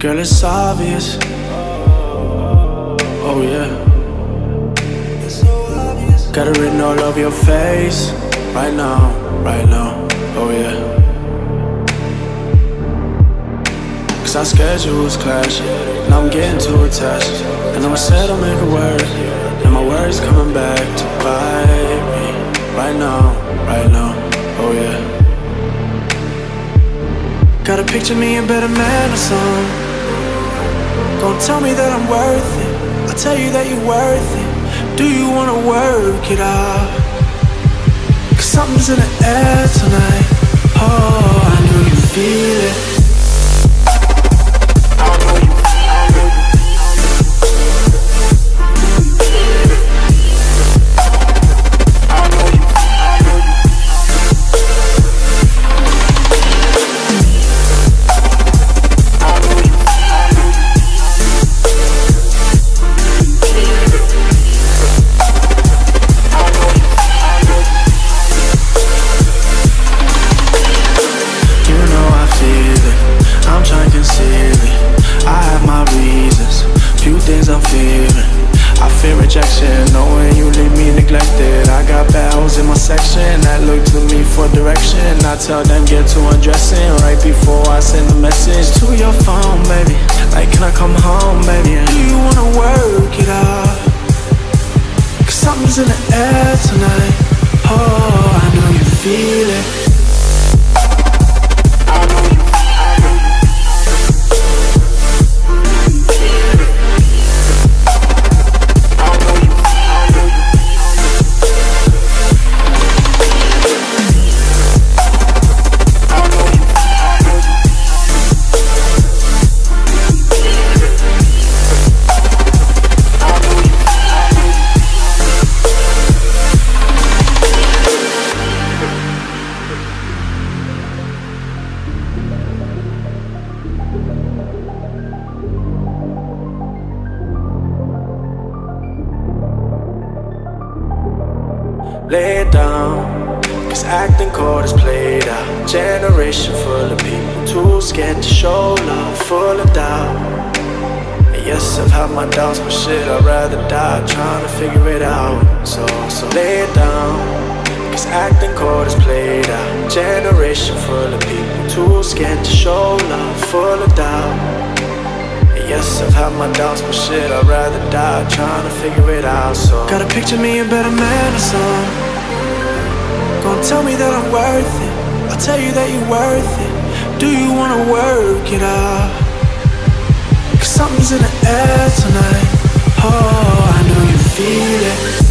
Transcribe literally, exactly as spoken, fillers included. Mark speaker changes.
Speaker 1: Girl, it's obvious. Oh yeah. Got it written all over your face. Right now, right now. Oh yeah. Cause our schedules clash, and I'm getting too attached. And I said I'll make it work, and my words coming back to bite me. Right now, right now. Oh yeah. Gotta picture me a better man or something. Gonna tell me that I'm worth it. I'll tell you that you're worth it. Do you wanna work it out? Cause something's in the air tonight. Oh, I know you feel it. Knowing you leave me neglected. I got bad hoes in my section that look to me for direction. I tell them get to undressing right before I send a message to your phone, baby. Like, can I come home, baby? Do you wanna work it out? Cause something's in the air tonight. Oh, I know you feel it. Lay it down, cause acting cold is played out. Generation full of people too scared to show love, full of doubt. And yes, I've had my doubts, but shit, I'd rather die trying to figure it out. So, so lay it down, cause acting cold is played out. Generation full of people too scared to show love, full of doubt. Yes, I've had my doubts, but shit, I'd rather die trying to figure it out. So gotta picture me a better man or something. Gonna tell me that I'm worth it. I'll tell you that you're worth it. Do you wanna work it out? Cause something's in the air tonight. Oh, I know you feel it.